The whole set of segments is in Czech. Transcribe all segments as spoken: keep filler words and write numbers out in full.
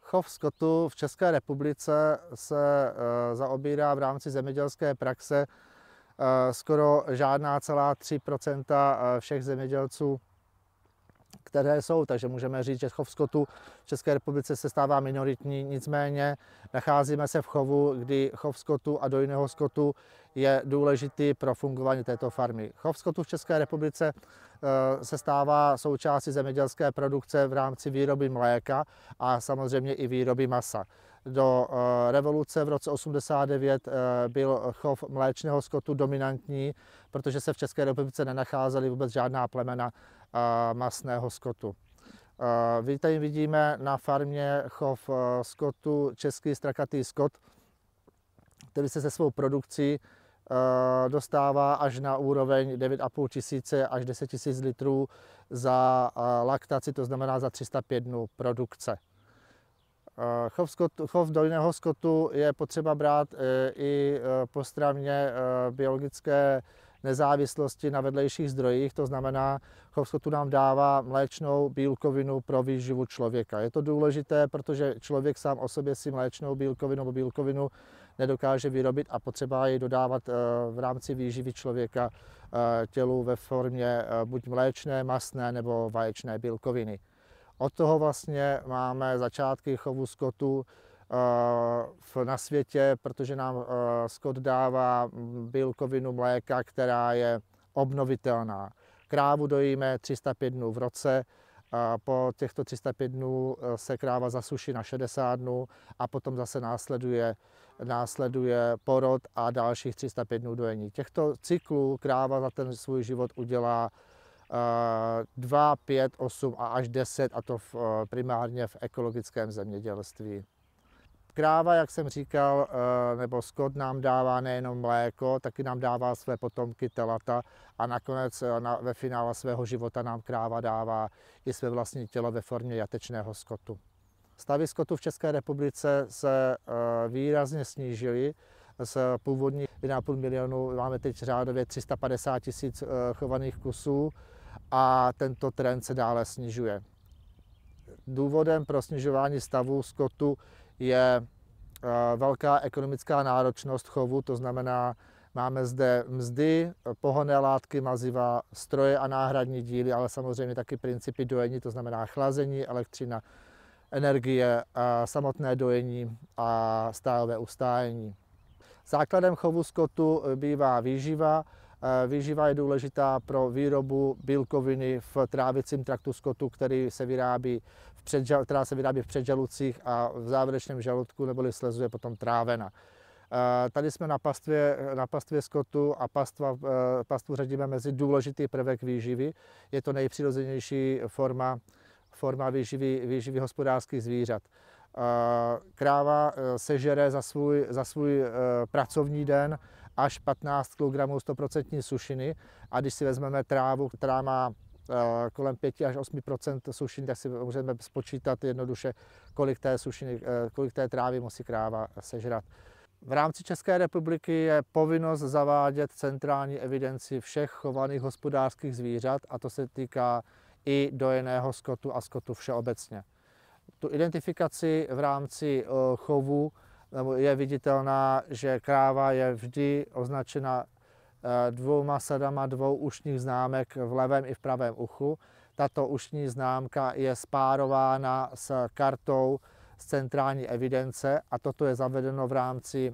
Chov skotu v České republice se zaobírá v rámci zemědělské praxe skoro žádná celá tři procenta všech zemědělců, které jsou, takže můžeme říct, že chov skotu v České republice se stává minoritní, nicméně nacházíme se v chovu, kdy chov skotu a dojného skotu je důležitý pro fungování této farmy. Chov skotu v České republice se stává součástí zemědělské produkce v rámci výroby mléka a samozřejmě i výroby masa. Do revoluce v roce osmdesát devět byl chov mléčného skotu dominantní, protože se v České republice nenacházely vůbec žádná plemena masného skotu. Vy tady vidíme na farmě chov skotu český strakatý skot, který se se svou produkcí dostává až na úroveň devět a půl tisíce až deset tisíc litrů za laktaci, to znamená za tři sta pět dnů produkce. Chov, skotu, chov dojného skotu je potřeba brát i po straně biologické nezávislosti na vedlejších zdrojích, to znamená, chov skotu nám dává mléčnou bílkovinu pro výživu člověka. Je to důležité, protože člověk sám o sobě si mléčnou bílkovinu nebo bílkovinu nedokáže vyrobit a potřeba ji dodávat v rámci výživy člověka tělu ve formě buď mléčné, mastné nebo vaječné bílkoviny. Od toho vlastně máme začátky chovu skotu na světě, protože nám skot dává bílkovinu mléka, která je obnovitelná. Krávu dojíme tři sta pět dnů v roce, po těchto tři sta pět dnů se kráva zasuší na šedesát dnů a potom zase následuje, následuje porod a dalších tři sta pět dnů dojení. Těchto cyklů kráva za ten svůj život udělá dva, pět, osm a až deset, a to v, primárně v ekologickém zemědělství. Kráva, jak jsem říkal, nebo skot nám dává nejenom mléko, taky nám dává své potomky telata a nakonec na, ve finále svého života nám kráva dává i své vlastní tělo ve formě jatečného skotu. Stavy skotu v České republice se výrazně snížily. Z původních jedna a půl milionu máme teď řádově tři sta padesát tisíc chovaných kusů a tento trend se dále snižuje. Důvodem pro snižování stavu skotu je velká ekonomická náročnost chovu, to znamená, máme zde mzdy, pohonné látky, maziva, stroje a náhradní díly, ale samozřejmě taky principy dojení, to znamená chlazení, elektřina, energie, samotné dojení a stálové ustájení. Základem chovu skotu bývá výživa. Výživa je důležitá pro výrobu bílkoviny v trávicím traktu skotu, který se vyrábí v předžal, která se vyrábí v předžalucích a v závěrečném žaludku neboli slezu je potom trávena. Tady jsme na pastvě, na pastvě skotu a pastva, pastvu řadíme mezi důležitý prvek výživy. Je to nejpřirozenější forma, forma výživy, výživy hospodářských zvířat. Kráva sežere za svůj, za svůj pracovní den až patnáct kilogramů sto procent sušiny a když si vezmeme trávu, která má kolem pět až osm procent sušiny, tak si můžeme spočítat jednoduše, kolik té, sušiny, kolik té trávy musí kráva sežrat. V rámci České republiky je povinnost zavádět centrální evidenci všech chovaných hospodářských zvířat a to se týká i dojeného skotu a skotu všeobecně. Tu identifikaci v rámci chovu je viditelná, že kráva je vždy označena dvouma sadama dvou ušních známek v levém i v pravém uchu. Tato ušní známka je spárována s kartou z centrální evidence a toto je zavedeno v rámci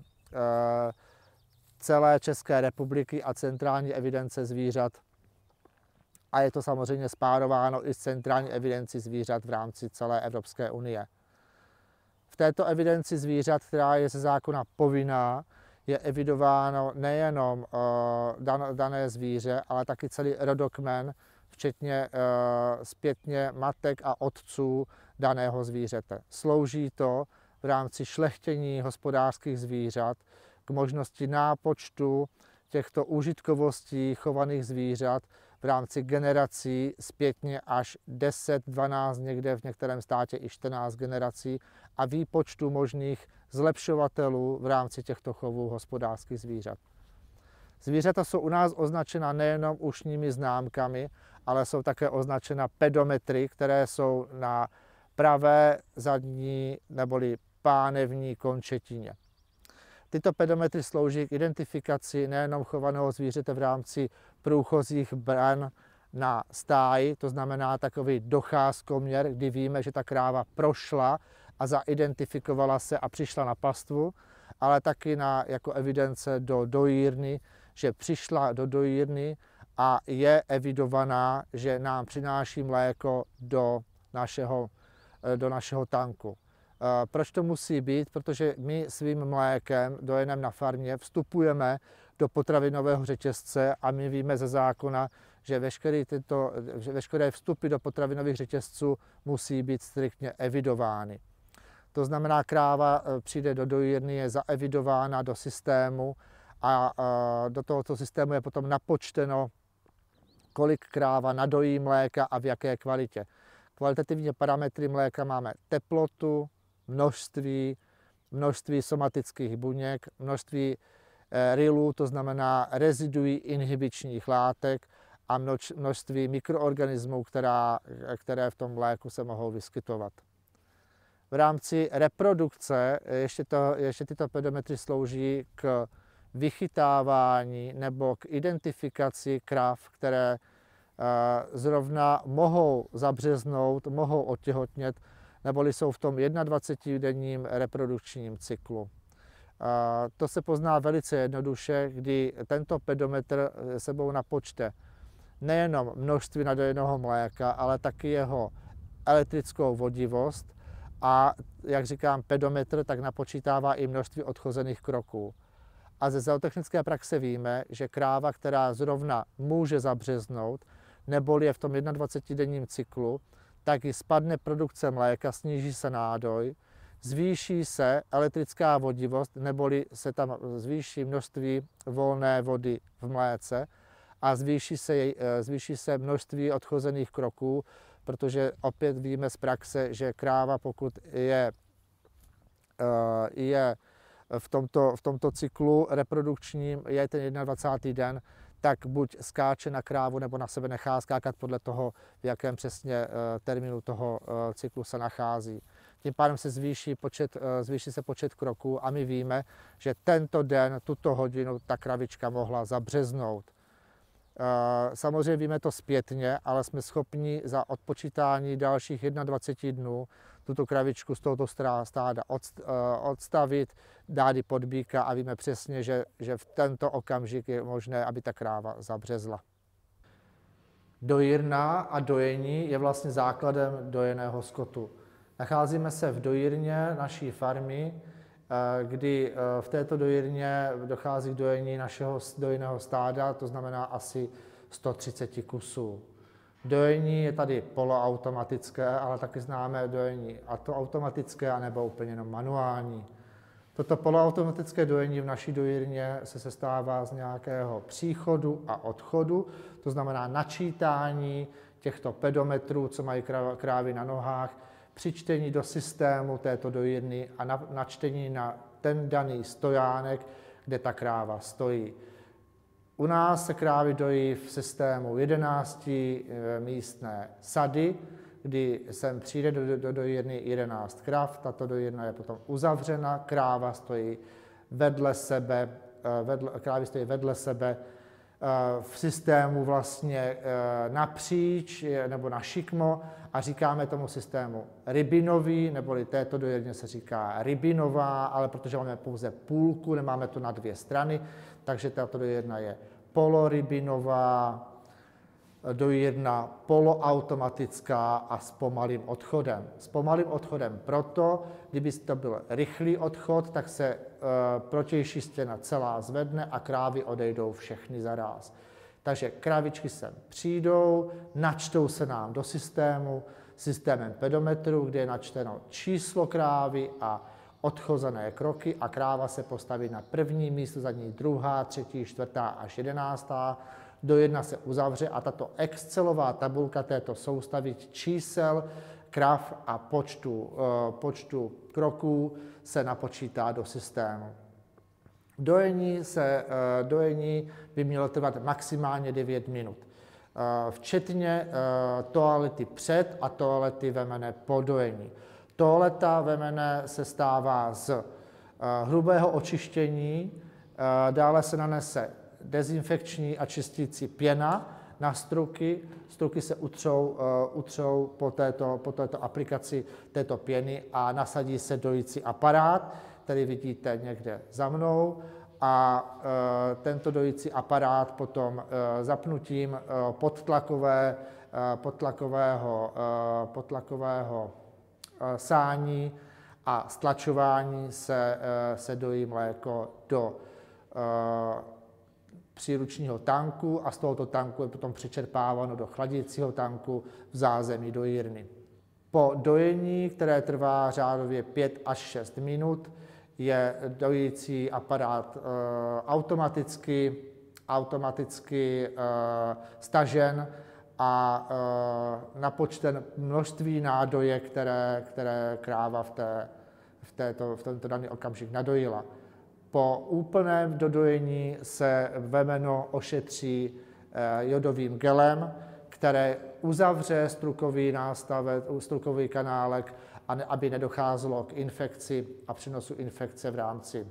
celé České republiky a centrální evidence zvířat. A je to samozřejmě spárováno i s centrální evidencí zvířat v rámci celé Evropské unie. V této evidenci zvířat, která je ze zákona povinná, je evidováno nejenom dané zvíře, ale taky celý rodokmen, včetně zpětně matek a otců daného zvířete. Slouží to v rámci šlechtění hospodářských zvířat k možnosti nápočtu těchto užitkovostí chovaných zvířat v rámci generací zpětně až deset, dvanáct, někde v některém státě i čtrnáct generací a výpočtu možných zlepšovatelů v rámci těchto chovů hospodářských zvířat. Zvířata jsou u nás označena nejenom ušními známkami, ale jsou také označena pedometry, které jsou na pravé zadní neboli pánevní končetině. Tyto pedometry slouží k identifikaci nejenom chovaného zvířete v rámci průchozích bran na stáji, to znamená takový docházkoměr, kdy víme, že ta kráva prošla a zaidentifikovala se a přišla na pastvu, ale taky na, jako evidence do dojírny, že přišla do dojírny a je evidovaná, že nám přináší mléko do našeho, do našeho tanku. Proč to musí být? Protože my svým mlékem dojeném na farmě vstupujeme do potravinového řetězce a my víme ze zákona, že veškeré, tyto, že veškeré vstupy do potravinových řetězců musí být striktně evidovány. To znamená, kráva přijde do dojírny, je zaevidována do systému a do tohoto systému je potom napočteno, kolik kráva nadojí mléka a v jaké kvalitě. Kvalitativní parametry mléka máme teplotu, množství, množství somatických buněk, množství rilů, to znamená reziduí inhibičních látek a množství mikroorganismů, která, které v tom mléku se mohou vyskytovat. V rámci reprodukce ještě, to, ještě tyto pedometry slouží k vychytávání nebo k identifikaci krav, které zrovna mohou zabřeznout, mohou otěhotnět, neboli jsou v tom dvacetidenním reprodukčním cyklu. To se pozná velice jednoduše, kdy tento pedometr sebou napočte nejenom množství nadojeného mléka, ale taky jeho elektrickou vodivost a, jak říkám, pedometr tak napočítává i množství odchozených kroků. A ze zootechnické praxe víme, že kráva, která zrovna může zabřeznout, neboli je v tom dvacetidenním cyklu, tak i spadne produkce mléka, sníží se nádoj, zvýší se elektrická vodivost, neboli se tam zvýší množství volné vody v mléce a zvýší se, jej, zvýší se množství odchozených kroků, protože opět víme z praxe, že kráva, pokud je, je v tomto, v tomto cyklu reprodukčním, je ten dvacátý den, tak buď skáče na krávu, nebo na sebe nechá skákat podle toho, v jakém přesně termínu toho cyklu se nachází. Tím pádem se zvýší, počet, zvýší se počet kroků a my víme, že tento den, tuto hodinu, ta kravička mohla zabřeznout. Samozřejmě víme to zpětně, ale jsme schopni za odpočítání dalších dvaceti jedna dnů tuto kravičku z tohoto stáda odstavit, dát ji pod býka a víme přesně, že, že v tento okamžik je možné, aby ta kráva zabřezla. Dojírna a dojení je vlastně základem dojeného skotu. Nacházíme se v dojírně naší farmy, kdy v této dojírně dochází k dojení našeho dojeného stáda, to znamená asi sto třicet kusů. Dojení je tady poloautomatické, ale taky známe dojení automatické anebo úplně jenom manuální. Toto poloautomatické dojení v naší dojírně se sestává z nějakého příchodu a odchodu, to znamená načítání těchto pedometrů, co mají krávy na nohách, přičtení do systému této dojírny a načtení na ten daný stojánek, kde ta kráva stojí. U nás se krávy dojí v systému jedenácti místné sady, kdy sem přijde do, do dojírny jedenáct krav, tato dojírna je potom uzavřena, kráva stojí vedle sebe, vedle, krávy stojí vedle sebe v systému vlastně napříč nebo na šikmo a říkáme tomu systému rybinový, neboli této dojírně se říká rybinová, ale protože máme pouze půlku, nemáme to na dvě strany, takže tato dojírna je polorybinová, dojírna poloautomatická a s pomalým odchodem. S pomalým odchodem proto, kdyby to byl rychlý odchod, tak se e, protější stěna celá zvedne a krávy odejdou všechny zaráz. Takže krávičky sem přijdou, načtou se nám do systému systémem pedometru, kde je načteno číslo krávy a odchozené kroky a kráva se postaví na první místo, za ní druhá, třetí, čtvrtá až jedenáctá. Dojírna se uzavře a tato excelová tabulka této soustavy čísel, krav a počtu, počtu kroků se napočítá do systému. Dojení, se, dojení by mělo trvat maximálně devět minut. včetně toalety před a toalety vemene po dojení. Toaleta vemene se stává z hrubého očištění, dále se nanese dezinfekční a čistící pěna na struky. Struky se utřou, utřou po, této, po této aplikaci této pěny a nasadí se dojící aparát, který vidíte někde za mnou. A e, tento dojící aparát potom e, zapnutím e, podtlakové, e, podtlakového, e, podtlakového e, sání a stlačování se, e, se dojí mléko do e, příručního tanku a z tohoto tanku je potom přečerpáváno do chladícího tanku v zázemí dojírny. Po dojení, které trvá řádově pět až šest minut, je dojící aparát e, automaticky, automaticky e, stažen a e, napočten množství nádoje, které, které kráva v, té, v, této, v tento daný okamžik nadojila. Po úplném dodojení se vemeno ošetří e, jodovým gelem, které uzavře strukový nástavec, strukový kanálek, aby nedocházelo k infekci a přenosu infekce v rámci,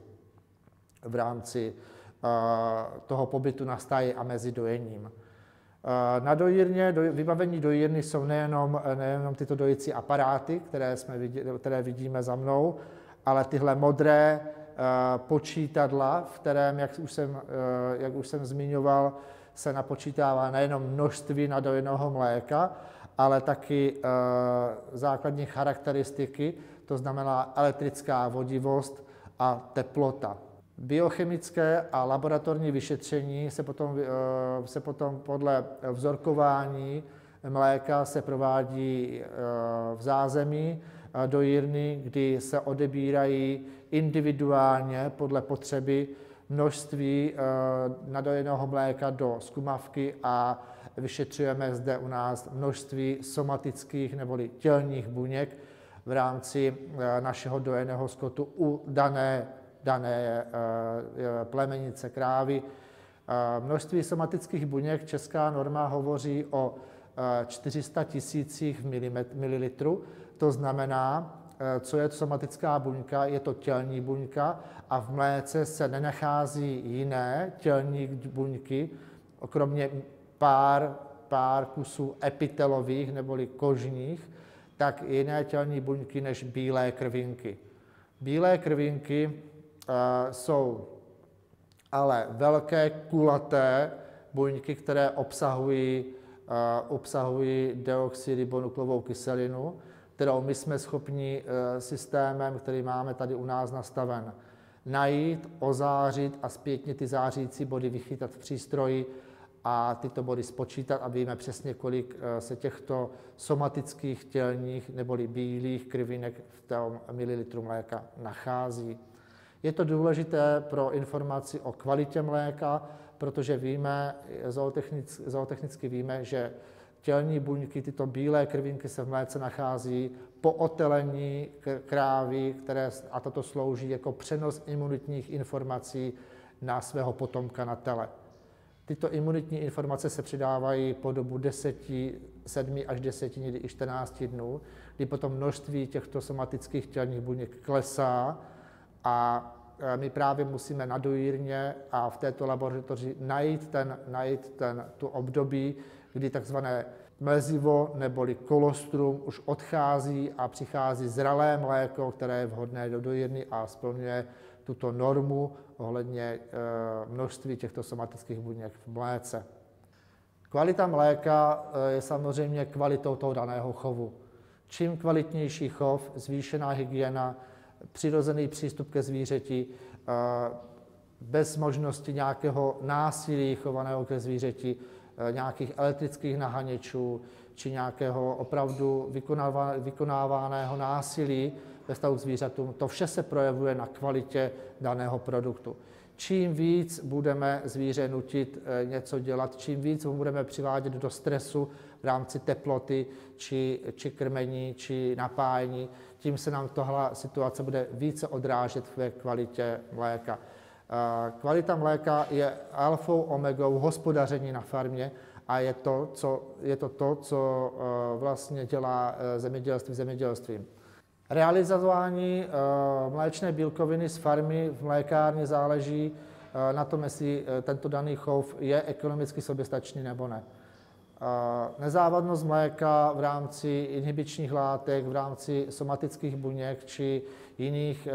v rámci uh, toho pobytu na stáji a mezi dojením. Uh, na dojírně, do, vybavení dojírny jsou nejenom, nejenom tyto dojící aparáty, které, jsme viděli, které vidíme za mnou, ale tyhle modré uh, počítadla, v kterém, jak už jsem, uh, jak už jsem zmiňoval, se napočítává nejenom množství nadojeného mléka, ale taky e, základní charakteristiky, to znamená elektrická vodivost a teplota. Biochemické a laboratorní vyšetření se potom, e, se potom podle vzorkování mléka se provádí e, v zázemí e, dojírny, kdy se odebírají individuálně podle potřeby množství e, nadojeného mléka do zkumavky a vyšetřujeme zde u nás množství somatických neboli tělních buněk v rámci e, našeho dojeného skotu u dané, dané e, plemenice krávy. E, množství somatických buněk, česká norma hovoří o e, čtyři sta tisících mililitrů, to znamená, co je to somatická buňka, je to tělní buňka a v mléce se nenachází jiné tělní buňky, kromě pár, pár kusů epitelových neboli kožních, tak jiné tělní buňky než bílé krvinky. Bílé krvinky uh, jsou ale velké kulaté buňky, které obsahují, uh, obsahují deoxyribonukleovou kyselinu, kterou my jsme schopni systémem, který máme tady u nás nastaven, najít, ozářit a zpětně ty zářící body vychytat v přístroji a tyto body spočítat a víme přesně, kolik se těchto somatických tělních neboli bílých krvinek v tom mililitru mléka nachází. Je to důležité pro informaci o kvalitě mléka, protože víme, zootechnicky, zootechnicky víme, že tělní buňky, tyto bílé krvinky se v mléce nachází po otelení krávy, které, a toto slouží jako přenos imunitních informací na svého potomka na tele. Tyto imunitní informace se přidávají po dobu deseti, sedmi až deseti, někdy i čtrnácti dnů, kdy potom množství těchto somatických tělních buněk klesá a my právě musíme na dojírně a v této laboratoři najít, ten, najít ten, tu období, kdy takzvané mlezivo neboli kolostrum už odchází a přichází zralé mléko, které je vhodné do dojírny a splňuje tuto normu ohledně e, množství těchto somatických buněk v mléce. Kvalita mléka e, je samozřejmě kvalitou toho daného chovu. Čím kvalitnější chov, zvýšená hygiena, přirozený přístup ke zvířeti, e, bez možnosti nějakého násilí chovaného ke zvířeti, nějakých elektrických naháněčů či nějakého opravdu vykonávaného násilí ve vztahu k zvířatům. To vše se projevuje na kvalitě daného produktu. Čím víc budeme zvíře nutit něco dělat, čím víc ho budeme přivádět do stresu v rámci teploty, či, či krmení, či napájení, tím se nám tohle situace bude více odrážet ve kvalitě mléka. Kvalita mléka je alfou omegou hospodaření na farmě a je to, co, je to, to, co vlastně dělá zemědělství zemědělstvím. Realizování mléčné bílkoviny z farmy v mlékárně záleží na tom, jestli tento daný chov je ekonomicky soběstačný nebo ne. Nezávadnost mléka v rámci inhibičních látek, v rámci somatických buněk či jiných,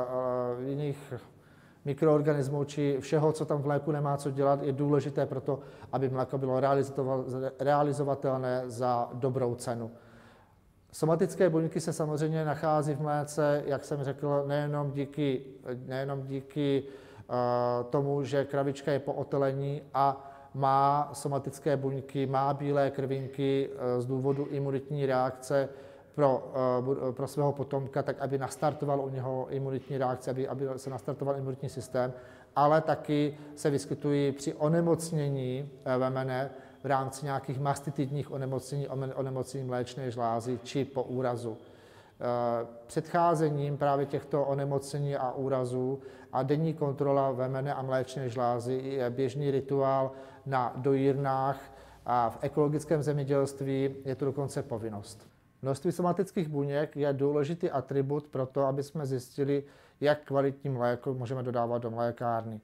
jiných mikroorganismů či všeho, co tam v mléku nemá co dělat, je důležité pro to, aby mléko bylo realizovatelné za dobrou cenu. Somatické buňky se samozřejmě nachází v mléce, jak jsem řekl, nejenom díky, nejenom díky uh, tomu, že kravička je po otelení a má somatické buňky, má bílé krvinky uh, z důvodu imunitní reakce pro, uh, pro svého potomka, tak aby nastartoval u něho imunitní reakce, aby, aby se nastartoval imunitní systém, ale taky se vyskytují při onemocnění vemene v rámci nějakých mastitidních onemocnění, onemocnění mléčné žlázy či po úrazu. Předcházením právě těchto onemocnění a úrazů a denní kontrola vemene a mléčné žlázy je běžný rituál na dojírnách a v ekologickém zemědělství je to dokonce povinnost. Množství somatických buněk je důležitý atribut pro to, aby jsme zjistili, jak kvalitní mléko můžeme dodávat do mlékárny.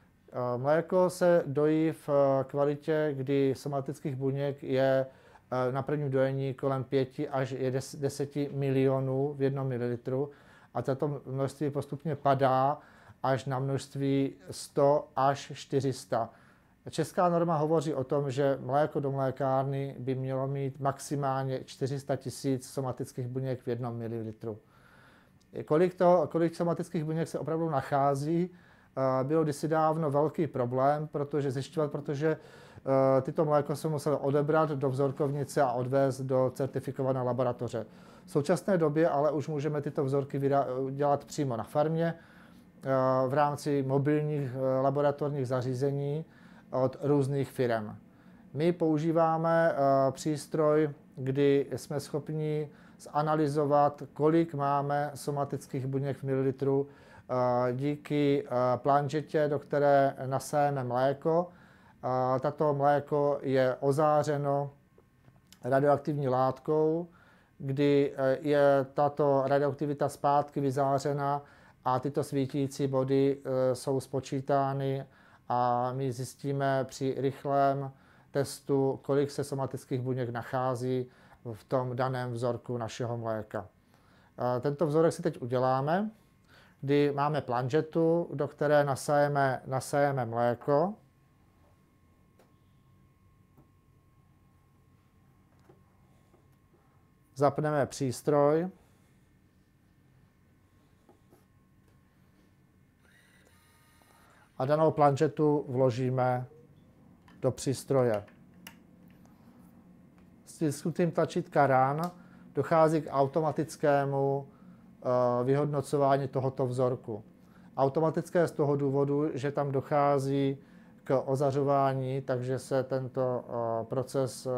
Mléko se dojí v kvalitě, kdy somatických buněk je na prvním dojení kolem pěti až deseti milionů v jednom mililitru a tato množství postupně padá až na množství sto až čtyři sta. Česká norma hovoří o tom, že mléko do mlékárny by mělo mít maximálně čtyři sta tisíc somatických buněk v jednom mililitru. Kolik, to, kolik somatických buněk se opravdu nachází, bylo kdysi dávno velký problém, protože zjišťovat, protože tyto mléko se muselo odebrat do vzorkovnice a odvést do certifikované laboratoře. V současné době ale už můžeme tyto vzorky dělat přímo na farmě v rámci mobilních laboratorních zařízení od různých firem. My používáme přístroj, kdy jsme schopni zanalyzovat, kolik máme somatických buněk v mililitru díky planžetě, do které nasajeme mléko. Tato mléko je ozářeno radioaktivní látkou, kdy je tato radioaktivita zpátky vyzářena a tyto svítící body jsou spočítány a my zjistíme při rychlém testu, kolik se somatických buněk nachází v tom daném vzorku našeho mléka. Tento vzorek si teď uděláme, kdy máme planžetu, do které nasajeme, nasajeme mléko. Zapneme přístroj. A danou planžetu vložíme do přístroje. S stisknutím tlačítka Run dochází k automatickému vyhodnocování tohoto vzorku. Automatické z toho důvodu, že tam dochází k ozařování, takže se tento proces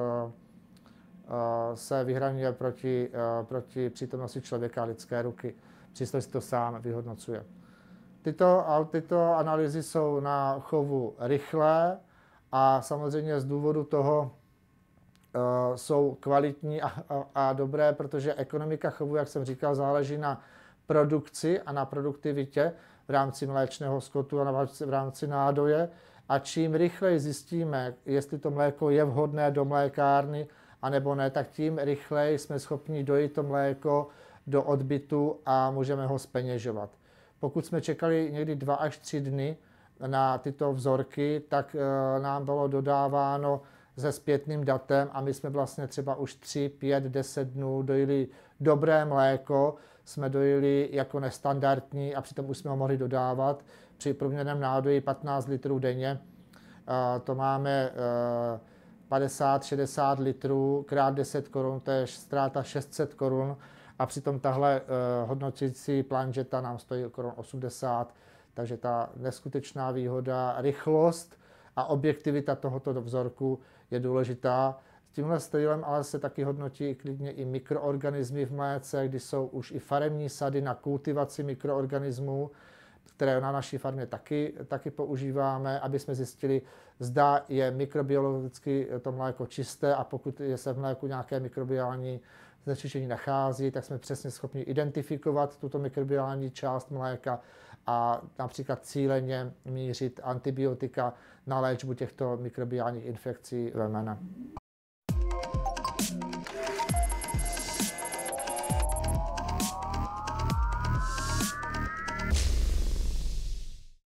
se vyhraňuje proti, proti přítomnosti člověka a lidské ruky. Přístroj si to sám vyhodnocuje. Tyto, tyto analýzy jsou na chovu rychlé a samozřejmě z důvodu toho uh, jsou kvalitní a, a, a dobré, protože ekonomika chovu, jak jsem říkal, záleží na produkci a na produktivitě v rámci mléčného skotu a v rámci nádoje. A čím rychleji zjistíme, jestli to mléko je vhodné do mlékárny, anebo ne, tak tím rychleji jsme schopni dojít to mléko do odbytu a můžeme ho zpeněžovat. Pokud jsme čekali někdy dva až tři dny na tyto vzorky, tak nám bylo dodáváno se zpětným datem a my jsme vlastně třeba už tři, pět, deset dnů dojili dobré mléko, jsme dojili jako nestandardní a přitom už jsme ho mohli dodávat. Při průměrném nádoji patnáct litrů denně, to máme padesát šedesát litrů krát deset korun, to je ztráta šest set korun. A přitom tahle uh, hodnotící planžeta nám stojí okolo osmdesát, takže ta neskutečná výhoda, rychlost a objektivita tohoto vzorku je důležitá. S tímhle stylem ale se taky hodnotí klidně i mikroorganismy v mléce, kdy jsou už i faremní sady na kultivaci mikroorganismů. které na naší farmě taky, taky používáme, aby jsme zjistili, zda je mikrobiologicky to mléko čisté a pokud je se v mléku nějaké mikrobiální znečištění nachází, tak jsme přesně schopni identifikovat tuto mikrobiální část mléka a například cíleně mířit antibiotika na léčbu těchto mikrobiálních infekcí vemene.